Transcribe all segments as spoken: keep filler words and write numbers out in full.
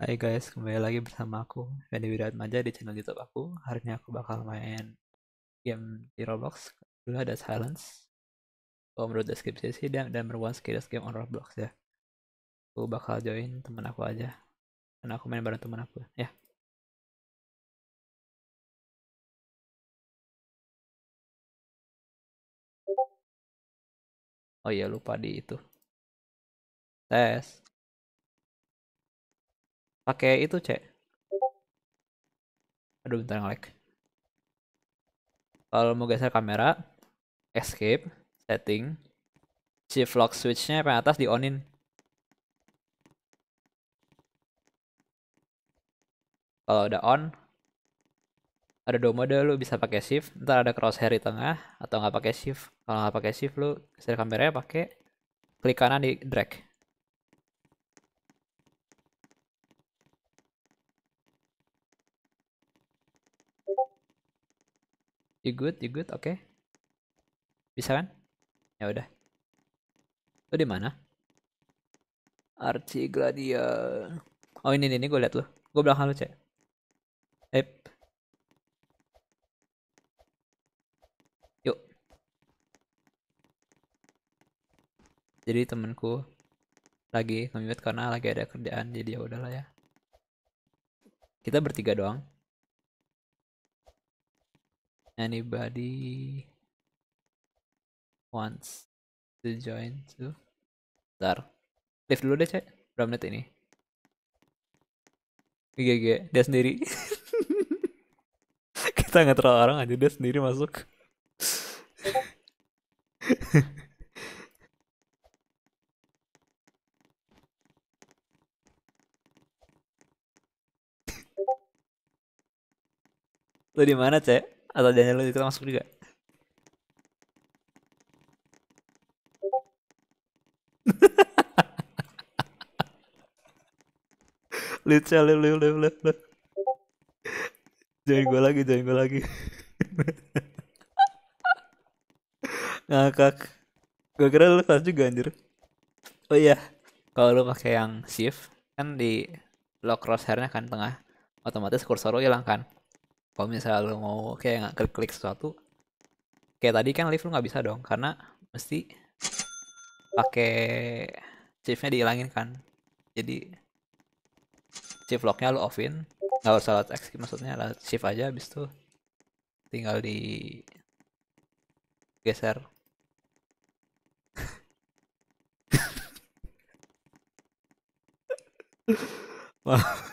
Hai guys, kembali lagi bersama aku Fendi Wiratmaja di channel YouTube aku. Hari ini aku bakal main game di Roblox. Dulu ada Silence. Kalau menurut deskripsi sih dan dan one skills game on Roblox ya. Aku bakal join teman aku aja. Karena aku main bareng teman aku. Ya. Oh iya lupa di itu. Tes. Pakai itu cek. Aduh bentar nge-lag. Kalau mau geser kamera, escape, setting, shift lock switchnya paling atas di onin. Kalau udah on, ada dua mode, lu bisa pakai shift, ntar ada crosshair di tengah atau nggak pakai shift. Kalau nggak pakai shift, lu geser kameranya pakai klik kanan di drag. You good, you good, oke. Okay. Bisa kan? Ya udah. Lu di mana? Archie Gladia. Oh ini nih, ini gue liat lu. Gue belakang lu cek. Ep, yuk. Jadi temenku lagi nge karena lagi ada kerjaan, jadi ya udahlah ya. Kita bertiga doang. Anybody wants to join too? Ntar. Live dulu deh cek. Berapa menit ini? G G, dia sendiri. Kita nggak terlalu orang aja, dia sendiri masuk. Lu di mana cek? Atau jangan lu itu masuk juga? Lucu, lu, lu, lu, lu, lu. Join gue lagi, join gue lagi. Ngakak. Gue kira lu kelas juga anjir. Oh iya, kalau lu pakai yang shift kan di lock crosshairnya kan tengah, otomatis kursor lu hilang kan. Kalau misalnya lu mau kayak nggak klik-klik sesuatu, kayak tadi kan lift lu nggak bisa dong, karena mesti pakai shiftnya dihilangin kan. Jadi shift locknya lu offin, nggak usah lewat X maksudnya, lewat shift aja, habis itu tinggal digeser. Wah,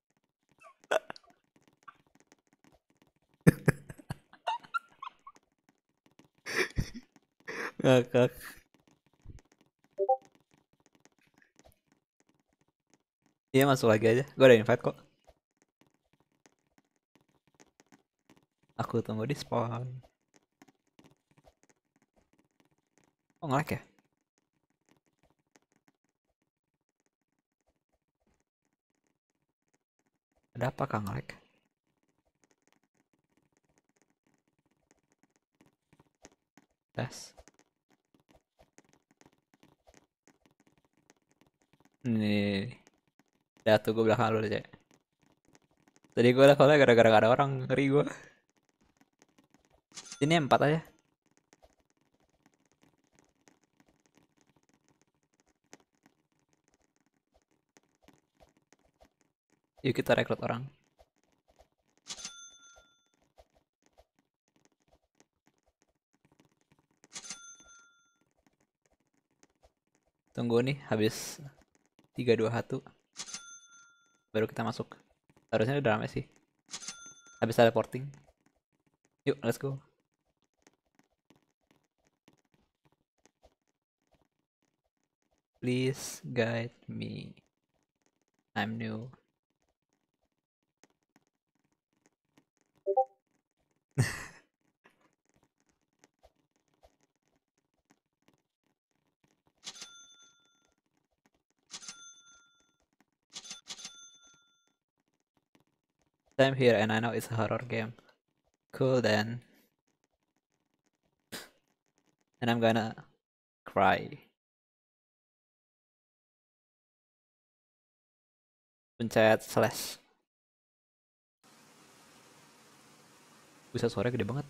ngakak. Iya masuk lagi aja, gue udah invite kok. Aku tunggu di spawn. Oh nge-lag ya? Ada apa kang nge-lag? Tes. Nih, udah tuh gue belakang lu deh cek. Tadi gue levelnya gara-gara gak ada orang, ngeri gue. Ini empat aja. Yuk kita rekrut orang. Tunggu nih, habis tiga dua satu baru kita masuk. Harusnya udah rame sih. Habis teleporting. Yuk, let's go. Please guide me. I'm new. I'm here and I know it's a horror game. Cool then. And I'm gonna cry. pencet slash. Bisa suara gede banget.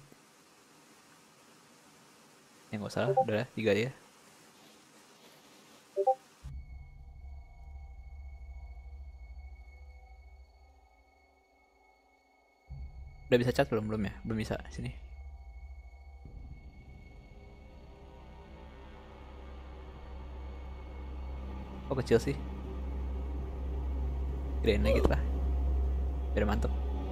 Ya nggak usah, udah tiga dia. Udah bisa chat belum belum ya? Belum bisa sini. Kok kecil sih? Gedein lagi lah. Biar mantep.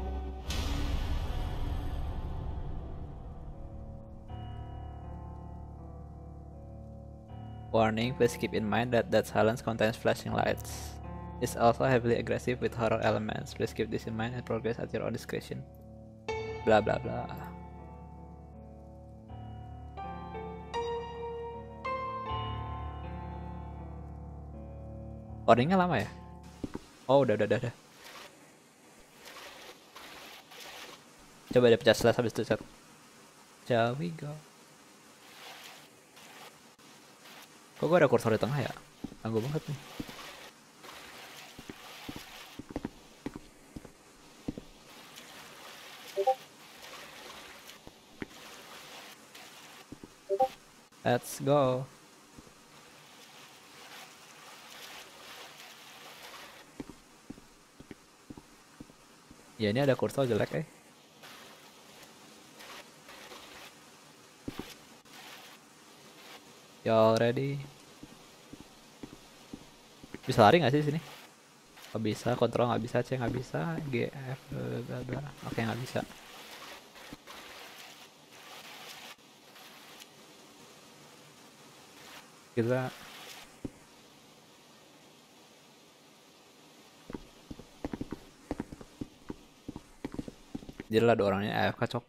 Warning, please keep in mind that that silence contains flashing lights. It's also heavily aggressive with horror elements. Please keep this in mind and progress at your own discretion. Bla bla bla. Warningnya lama ya? Oh udah udah udah. udah. Coba dia pecah slash habis itu chat. Shall we go? Kok gue ada kursor di tengah ya? Ganggu banget nih. Let's go. Ya ini ada kursor jelek eh. Y'all ready? Bisa lari nggak sih sini? Nggak bisa, kontrol nggak bisa, C nggak bisa, G, F, bla bla. Oke nggak bisa. Kita jadi lah ada orangnya A F K cok.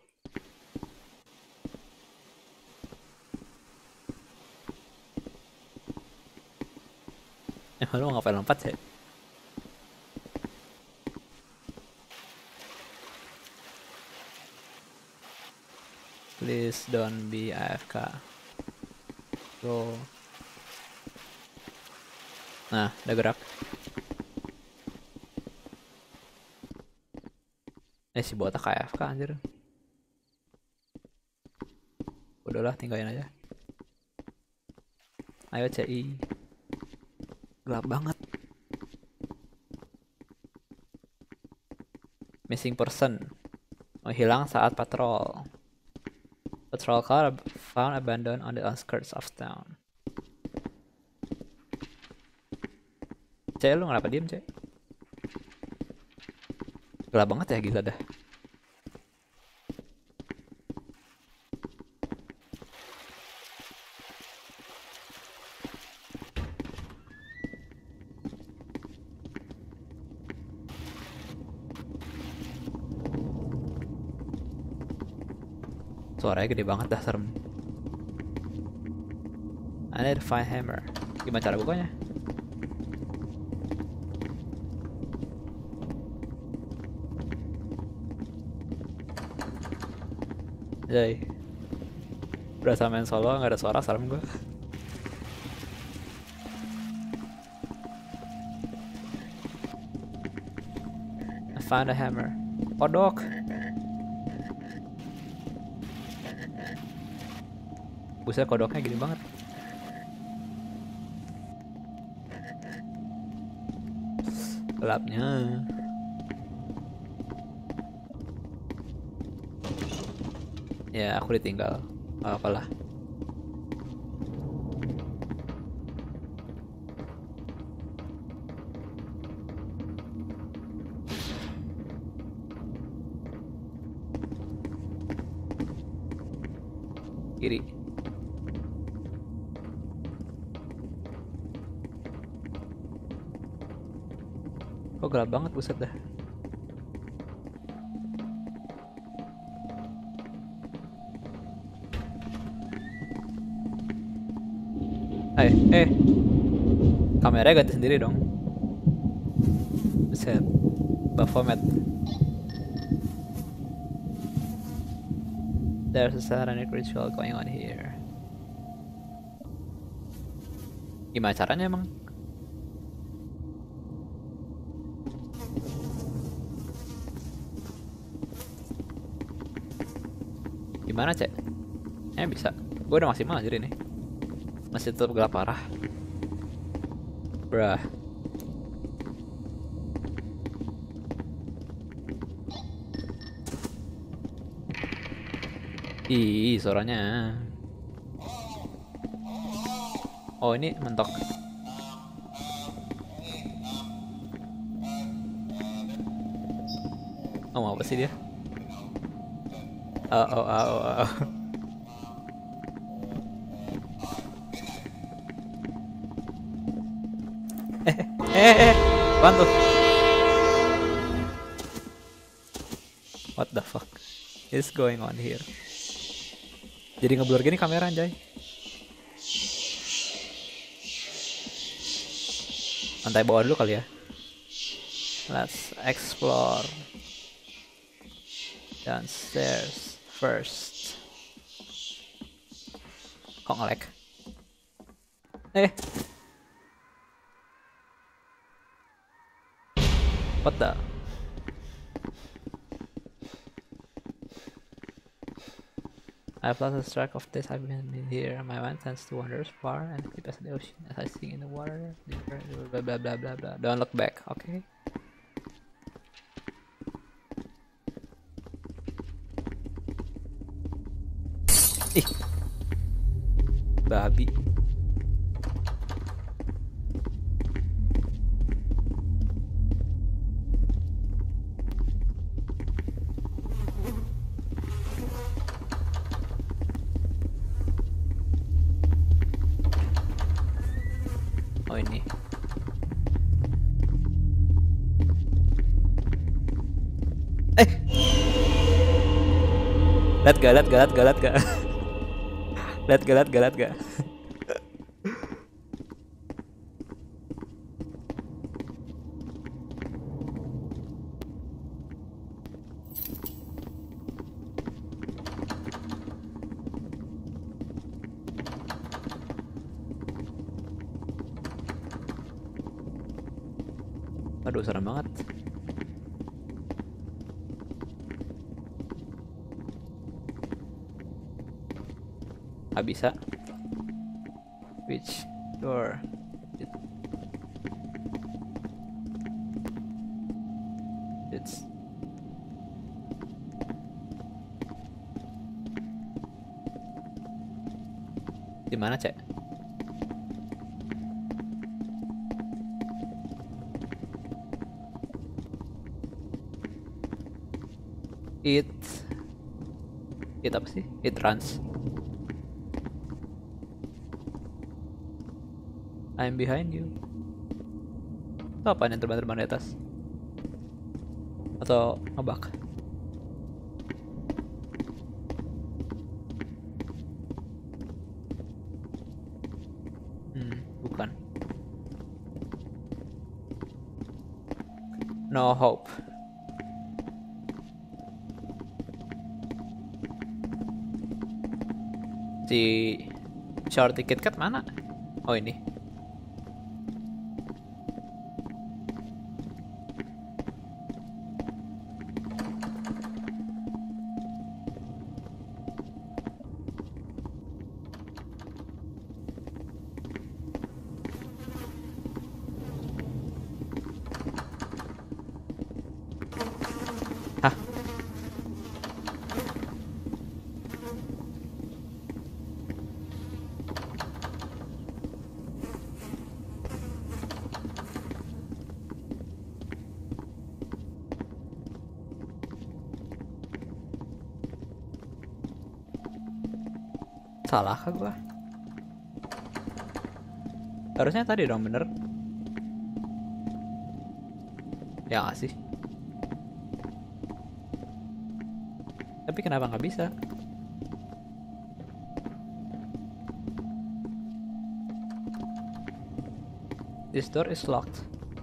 Eh lu ngapain lompat sih? Please don't be A F K. Go. Nah, udah gerak. Eh si botak A F K anjir. Udahlah tinggalin aja. Ayo C I. Gelap banget. Missing person. Menghilang saat patrol. Patrol car found abandoned on the outskirts of town. C, lu kenapa diem C? Gelap banget ya gila dah. Suaranya gede banget dah, serem. I need to find hammer. Gimana cara bukanya? Jay. Berasa main solo nggak ada suara, serem gue. I found a hammer. Kodok. Buset kodoknya gini banget. Gelapnya. Ya aku ditinggal. Gak apalah. Kiri. Kok gelap banget buset dah. Eh, eh. Kameranya ganti sendiri dong. Buset. Baphomet. There's a satanic ritual going on here. Gimana caranya emang? Gimana cek? Eh bisa. Gue udah maksimal jadi ini. Masih tetap gelap parah. Brah. Ih, suaranya. Oh, ini mentok. Oh, mau apa sih dia? Oh, oh, oh, oh, oh. eh, eh, eh, apaan tuh? What the fuck is going on here? Jadi ngeblur gini kamera anjay. Lantai bawah dulu kali ya. Let's explore downstairs first. Kok nge-lag? Eh. What the? I've lost track of this. I've been here. My mind tends to wander far and deep as the ocean as I sink in the water. Blah blah blah blah blah. Don't look back, okay? Ih, babi. Oh ini. Eh. Lihat gak, lihat gak, lihat gak, lihat gak. Lihat gak, lihat gak, lihat gak. Aduh, serem banget. Gak bisa. Which door? It's di mana cek? It It apa sih? It runs. I'm behind you. Itu apaan yang terbang-terbang di atas? Atau ngebak? Hmm, bukan. No hope. Si short ticket cat mana? Oh ini. Hah? Salah kah gua? Harusnya tadi dong bener. Ya gak sih? Tapi kenapa nggak bisa? This door is locked.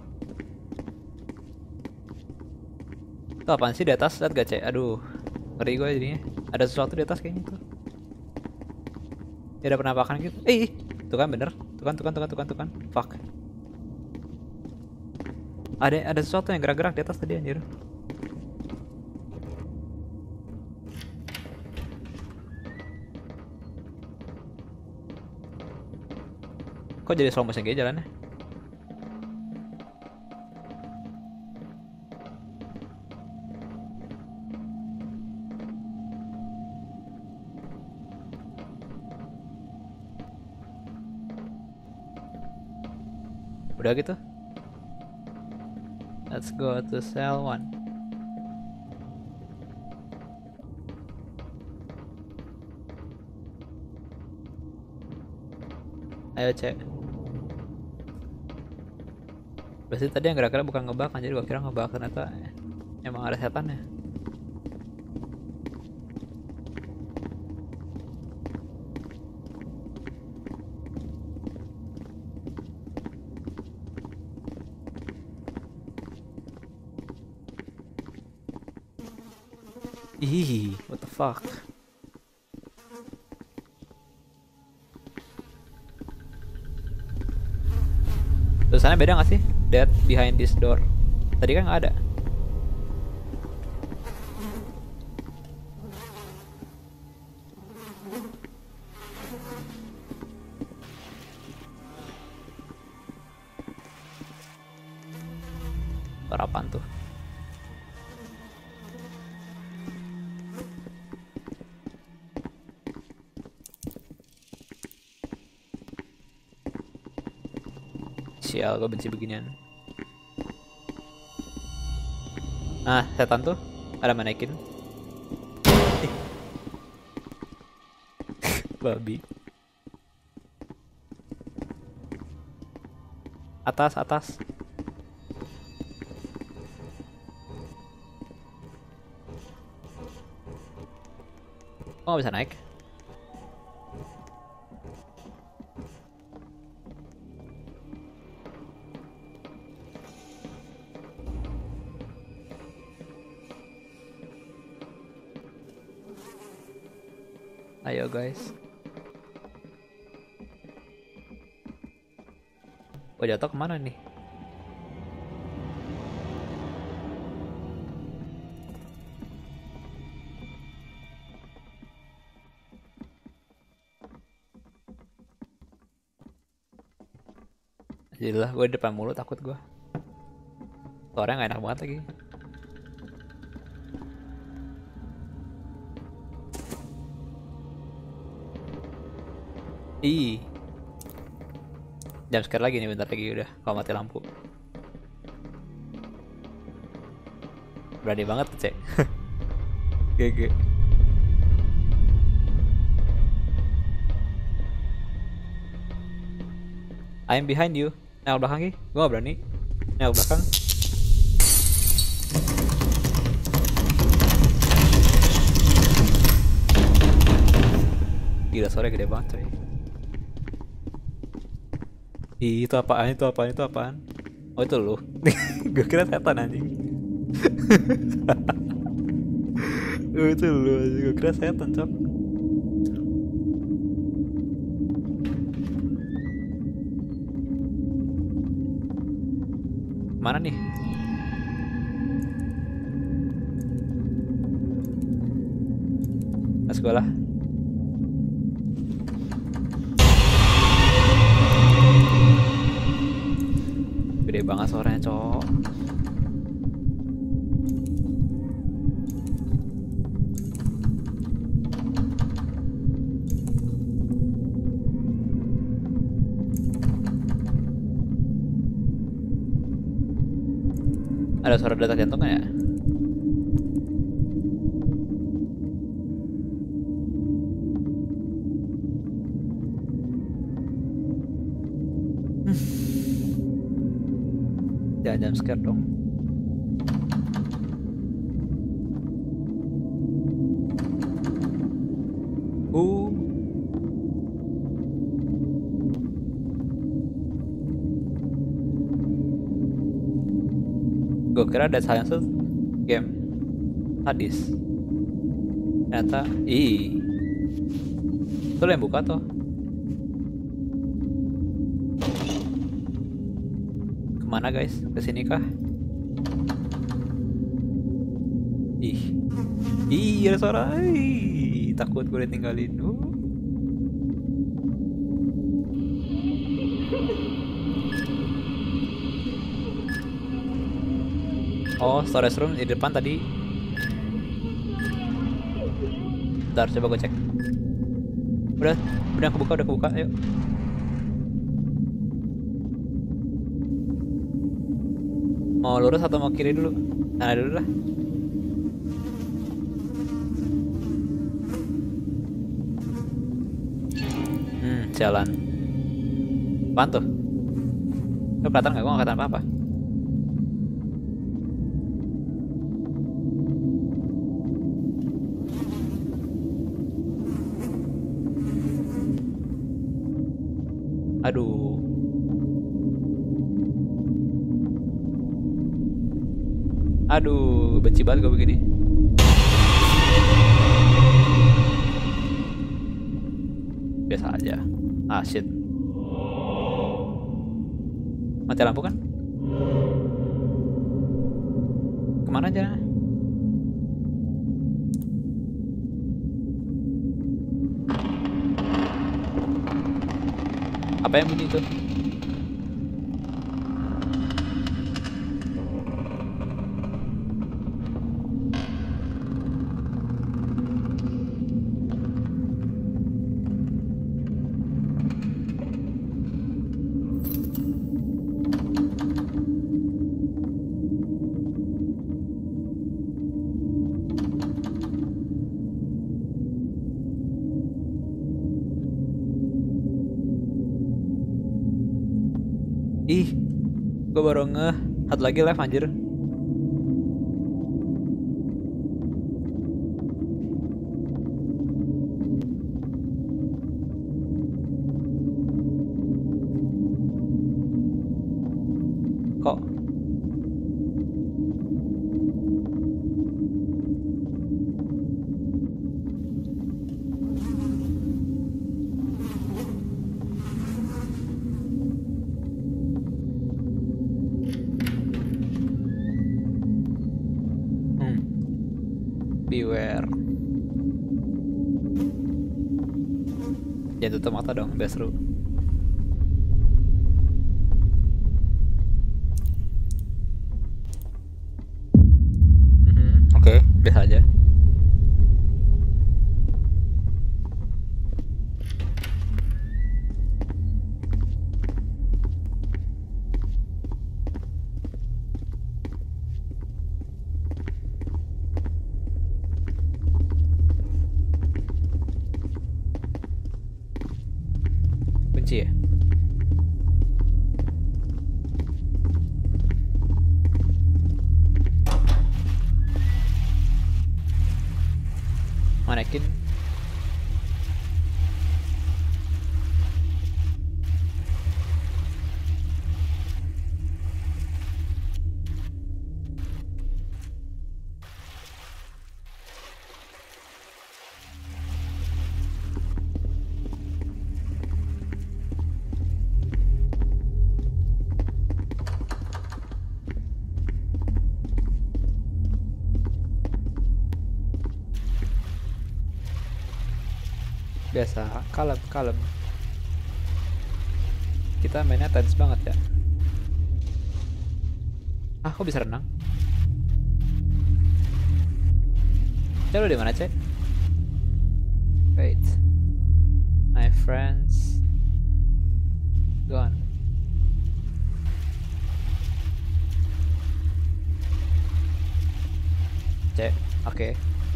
Itu apaan sih di atas? Lihat gak cek? Aduh, ngeri gue jadinya. Ada sesuatu di atas kayaknya tuh. Ya ada penampakan gitu. Eh, tuh kan bener. Tuh kan, tuh kan, tuh kan, tuh kan, tuh kan. Fuck. Ada ada sesuatu yang gerak-gerak di atas tadi anjir. Kok jadi slow motion kayak jalannya? Udah gitu. Let's go to cell one. Ayo cek. Berarti tadi yang gerak-gerak bukan ngebak kan, jadi gua kira ngebak, ternyata emang ada setannya. Ih, what the fuck? Tulisannya beda gak sih? Dead behind this door. Tadi kan nggak ada. Suara apaan tuh? Sial, gue benci beginian. Nah, setan tuh ada manekin. Babi. Atas, atas. Kok nggak bisa naik? Ayo guys. Oh, jatuh kemana nih? Jadilah gue depan mulu, takut gue. Suaranya gak enak banget lagi. Ih, jam scare lagi nih bentar lagi udah kalau mati lampu. Berani banget cek. G G. I'm behind you. Nengok belakang Ki. Gue gak berani. Nengok belakang. Gila, sore gede banget coy. Ih, itu apaan, itu apaan, itu apaan? Oh, itu lu. Gue kira setan anjing. Oh, itu lu anjing. Gue kira setan, cok. Mana nih? Let's go lah. Gede banget suaranya, cok. Ada suara detak jantung ya? Jangan jam scare dong. Uh. Gue kira ada silence game sadis. Ternyata, ih. Itu yang buka tuh. Mana guys? Kesini kah? Ih, ih ada suara. Ih, takut gue ditinggalin. Uh. Oh, storage room di depan tadi. Bentar, coba gue cek. Udah, udah kebuka, udah kebuka, ayo. Mau lurus atau mau kiri dulu? Nah, dulu lah. Hmm, jalan. Apaan tuh? Lo kelihatan nggak? Gue nggak kelihatan apa-apa. Aduh. Aduh, benci banget gue begini. Biasa aja. Ah, shit. Mati lampu kan? Kemana aja? Apa yang bunyi itu? Ih, gue baru ngeh. Satu lagi live anjir. Kok? Beware. Jangan tutup mata dong, biar seru. Mhm, Oke, okay, biasa aja. Kunci ya? Manekin. Biasa, kalem, kalem. Kita mainnya tense banget ya. Ah, kok bisa renang? Cek lu di mana, Cek? Wait. My friends gone. Cek, oke. Okay.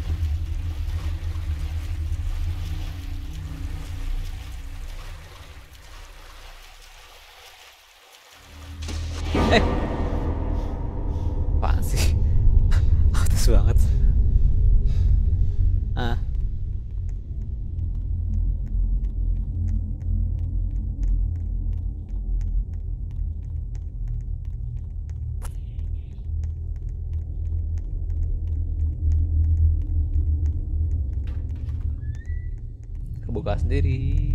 Eh, apaan sih? Atas banget. Ah. Kebuka sendiri.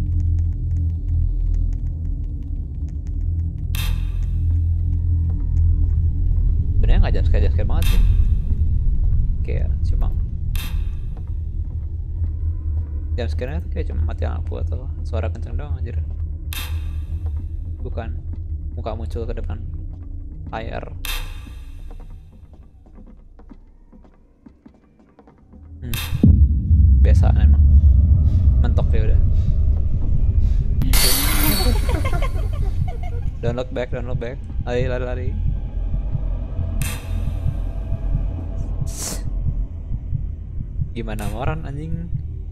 Nggak jumpscare jumpscare banget sih, kayak cuma jumpscare-nya tuh kayak cuma mati lampu atau suara kenceng doang anjir, bukan muka muncul ke depan layar. Don't look back, don't look back. Lari, lari, lari. Gimana moran anjing?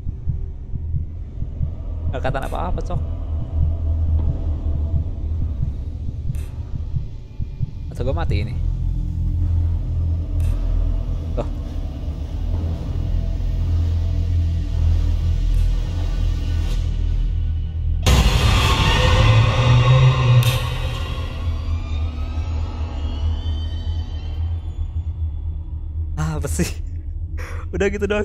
Gak kata apa-apa, cok. Atau gue mati ini? Loh. Ah, apa sih? Udah gitu dong.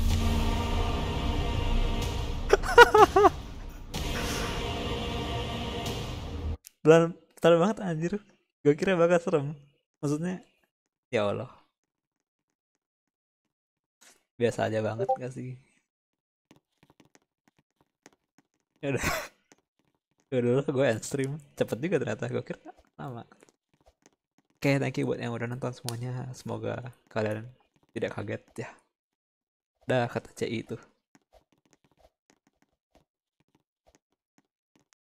Belan, betul banget anjir. Gue kira bakal serem. Maksudnya, ya Allah. Biasa aja banget gak sih? Ya udah. Ya dulu gue end stream. Cepet juga ternyata. Gue kira lama. Oke, okay, thank you buat yang udah nonton semuanya. Semoga kalian tidak kaget ya. Dah kata C I itu.